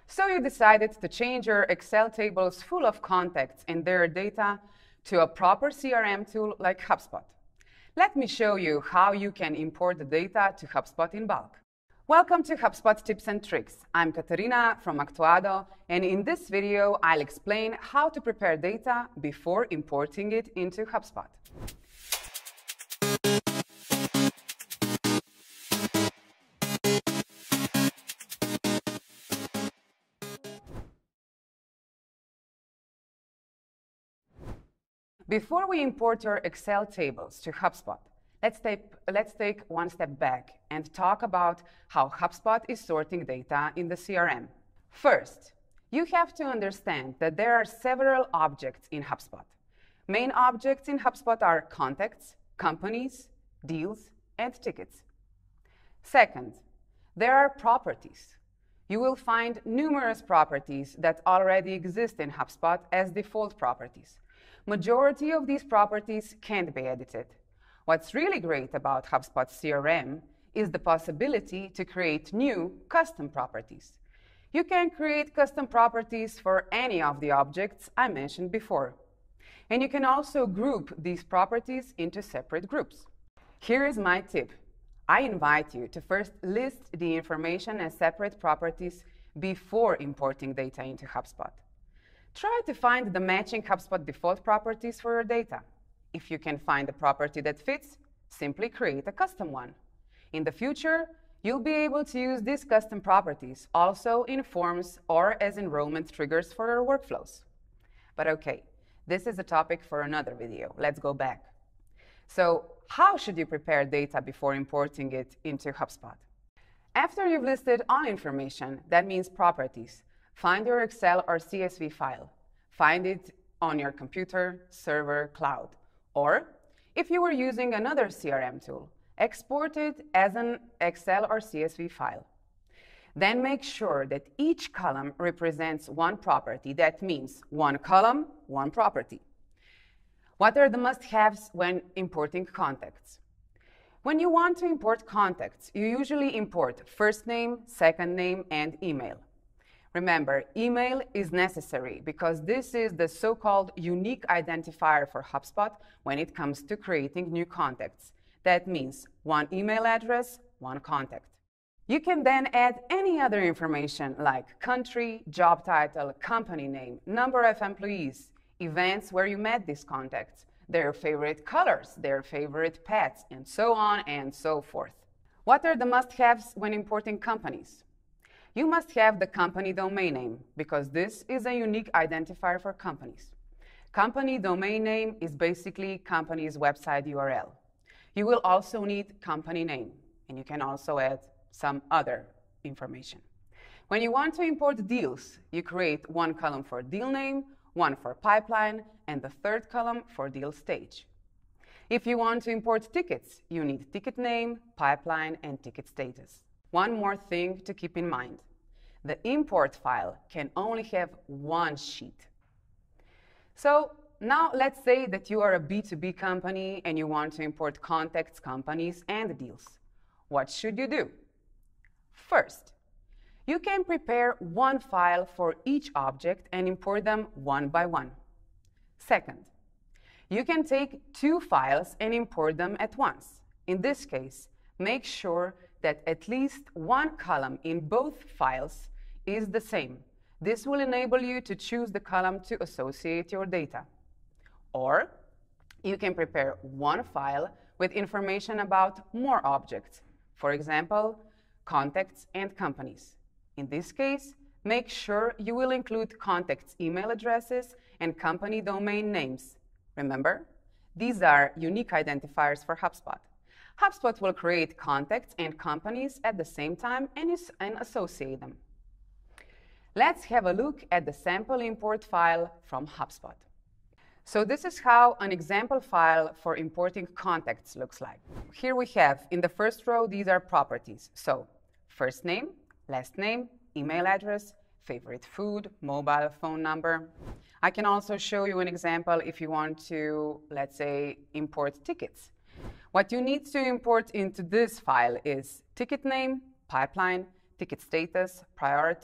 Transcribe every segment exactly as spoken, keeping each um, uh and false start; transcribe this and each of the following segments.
So you decided to change your Excel tables full of contacts and their data to a proper C R M tool like HubSpot. Let me show you how you can import the data to HubSpot in bulk. Welcome to HubSpot Tips and Tricks. I'm Katarina from Actuado, and in this video, I'll explain how to prepare data before importing it into HubSpot. Before we import your Excel tables to HubSpot, let's take, let's take one step back and talk about how HubSpot is sorting data in the C R M. First, you have to understand that there are several objects in HubSpot. Main objects in HubSpot are contacts, companies, deals, and tickets. Second, there are properties. You will find numerous properties that already exist in HubSpot as default properties. Majority of these properties can't be edited. What's really great about HubSpot C R M is the possibility to create new custom properties. You can create custom properties for any of the objects I mentioned before. And you can also group these properties into separate groups. Here is my tip. I invite you to first list the information as separate properties before importing data into HubSpot. Try to find the matching HubSpot default properties for your data. If you can find a property that fits, simply create a custom one. In the future, you'll be able to use these custom properties also in forms or as enrollment triggers for your workflows. But okay, this is a topic for another video. Let's go back. So, how should you prepare data before importing it into HubSpot? After you've listed all information, that means properties, find your Excel or C S V file. Find it on your computer, server, cloud. Or, if you were using another C R M tool, export it as an Excel or C S V file. Then make sure that each column represents one property. That means one column, one property. What are the must-haves when importing contacts? When you want to import contacts, you usually import first name, second name, and email. Remember, email is necessary because this is the so-called unique identifier for HubSpot when it comes to creating new contacts. That means one email address, one contact. You can then add any other information like country, job title, company name, number of employees, events where you met these contacts, their favorite colors, their favorite pets, and so on and so forth. What are the must-haves when importing companies? You must have the company domain name, because this is a unique identifier for companies. Company domain name is basically company's website U R L. You will also need company name, and you can also add some other information. When you want to import deals, you create one column for deal name, one for pipeline, and the third column for deal stage. If you want to import tickets, you need ticket name, pipeline, and ticket status. One more thing to keep in mind. The import file can only have one sheet. So now let's say that you are a B two B company and you want to import contacts, companies, and deals. What should you do? First, you can prepare one file for each object and import them one by one. Second, you can take two files and import them at once. In this case, make sure that at least one column in both files is the same. This will enable you to choose the column to associate your data. Or you can prepare one file with information about more objects, for example, contacts and companies. In this case, make sure you will include contacts' email addresses and company domain names. Remember, these are unique identifiers for HubSpot. HubSpot will create contacts and companies at the same time and, is, and associate them. Let's have a look at the sample import file from HubSpot. So this is how an example file for importing contacts looks like. Here we have, in the first row, these are properties. So first name, last name, email address, favorite food, mobile phone number. I can also show you an example if you want to, let's say, import tickets. What you need to import into this file is ticket name, pipeline, ticket status, priority,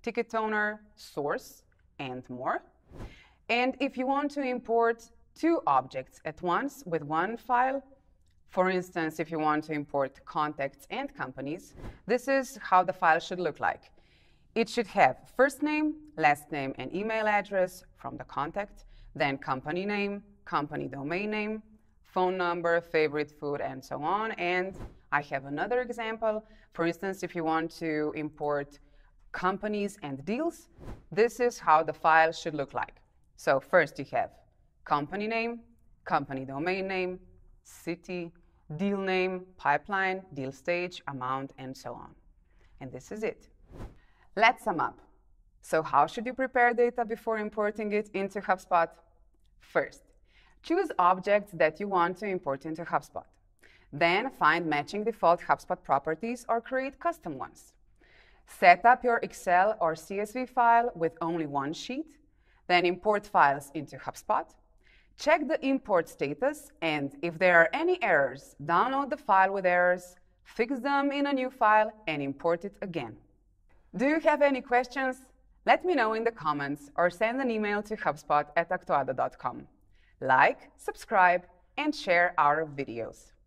ticket owner, source, and more. And if you want to import two objects at once with one file, for instance, if you want to import contacts and companies, this is how the file should look like. It should have first name, last name, and email address from the contact, then company name, company domain name, phone number, favorite food, and so on. And I have another example. For instance, if you want to import companies and deals, this is how the file should look like. So first you have company name, company domain name, city, deal name, pipeline, deal stage, amount, and so on. And this is it. Let's sum up. So how should you prepare data before importing it into HubSpot? First, choose objects that you want to import into HubSpot. Then find matching default HubSpot properties or create custom ones. Set up your Excel or C S V file with only one sheet. Then import files into HubSpot. Check the import status, and if there are any errors, download the file with errors, fix them in a new file, and import it again. Do you have any questions? Let me know in the comments or send an email to hubspot at actuada dot com. Like, subscribe, and share our videos.